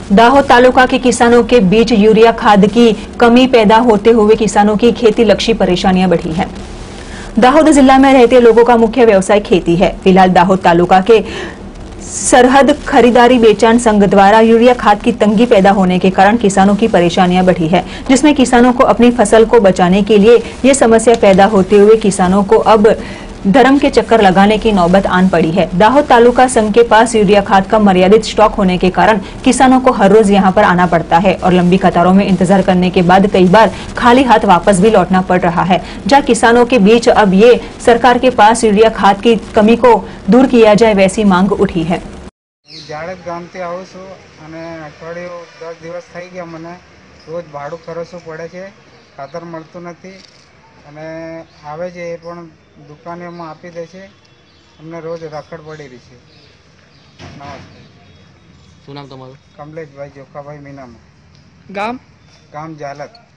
दाहोद तालुका के किसानों के बीच यूरिया खाद की कमी पैदा होते हुए किसानों की खेती लक्षी परेशानियां बढ़ी हैं। दाहोद जिला में रहते लोगों का मुख्य व्यवसाय खेती है। फिलहाल दाहोद तालुका के सरहद खरीदारी बेचान संघ द्वारा यूरिया खाद की तंगी पैदा होने के कारण किसानों की परेशानियां बढ़ी है, जिसमें किसानों को अपनी फसल को बचाने के लिए ये समस्या पैदा होते हुए किसानों को अब धर्म के चक्कर लगाने की नौबत आन पड़ी है। दाहोद तालुका संघ के पास यूरिया खाद का मर्यादित स्टॉक होने के कारण किसानों को हर रोज यहां पर आना पड़ता है और लंबी कतारों में इंतजार करने के बाद कई बार खाली हाथ वापस भी लौटना पड़ रहा है, जहां किसानों के बीच अब ये सरकार के पास यूरिया खाद की कमी को दूर किया जाए वैसी मांग उठी है। जाड़ेद गामथी आવું છું અને અઠવાડિયું 10 દિવસ થઈ ગયા મને રોજ ભાડું ખર્ચવું પડે છે, ખાતર મળતું નથી અને આવે છે એ પણ દુકાનોમાં આપી દે છે, અમને રોજ રખડ પડી રહી છે। નમસ્તે। શું નામ તમારું? કમલેશભાઈ જોખાભાઈ મીનામાં, ગામ ગામ જાલત।